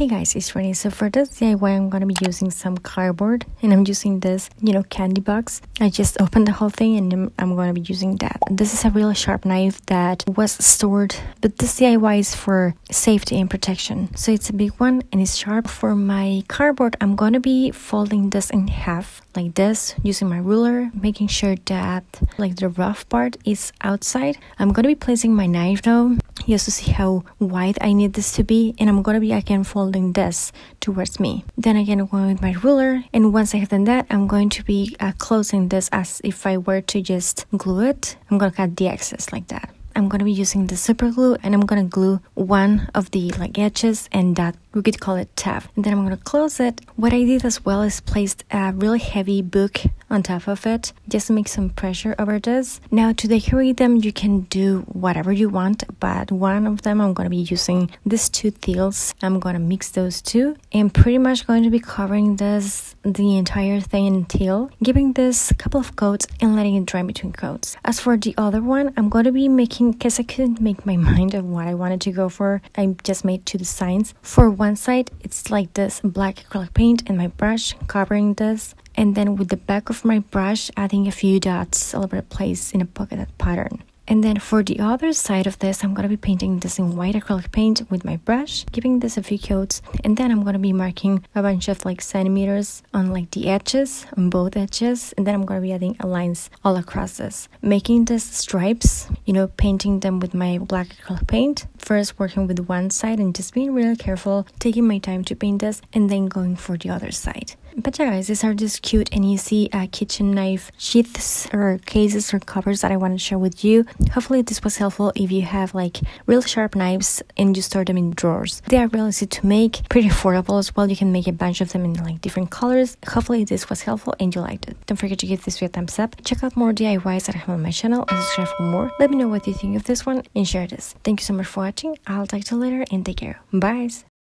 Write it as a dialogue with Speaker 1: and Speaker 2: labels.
Speaker 1: Hey guys, it's Renee. So for this DIY, I'm going to be using some cardboard and I'm using this, candy box. I just opened the whole thing and I'm going to be using that. This is a really sharp knife that was stored, but this DIY is for safety and protection. So it's a big one and it's sharp. For my cardboard, I'm going to be folding this in half like this using my ruler, making sure that like the rough part is outside. I'm going to be placing my knife though, just to see how wide I need this to be, and I'm going to be again folding this towards me. Then again going with my ruler, and once I have done that, I'm going to be closing this as if I were to just glue it. I'm going to cut the excess like that. I'm going to be using the super glue and I'm going to glue one of the edges, and that we could call it tab, and then I'm going to close it. What I did as well is placed a really heavy book on top of it just to make some pressure over this. Now to decorate them you can do whatever you want, but one of them I'm going to be using these two teals. I'm going to mix those two and pretty much going to be covering this the entire thing in teal, giving this a couple of coats and letting it dry between coats. As for the other one, I'm going to be making, because I couldn't make my mind of what I wanted to go for, I just made two designs. For one side it's like this black acrylic paint and my brush covering this, and then with the back of my brush adding a few dots all over the place in a polka dot pattern. And then for the other side of this, I'm going to be painting this in white acrylic paint with my brush, giving this a few coats, and then I'm going to be marking a bunch of centimeters on the edges, on both edges, and then I'm going to be adding lines all across this, making these stripes, painting them with my black acrylic paint, first working with one side and just being really careful, taking my time to paint this, and then going for the other side. But yeah guys, these are just cute and easy kitchen knife sheaths or cases or covers that I want to share with you. Hopefully this was helpful if you have real sharp knives and you store them in drawers. They are real easy to make, pretty affordable as well. You can make a bunch of them in different colors. Hopefully this was helpful and you liked it. Don't forget to give this video a thumbs up. Check out more DIYs that I have on my channel and subscribe for more. Let me know what you think of this one and share this. Thank you so much for watching. I'll talk to you later and take care. Bye.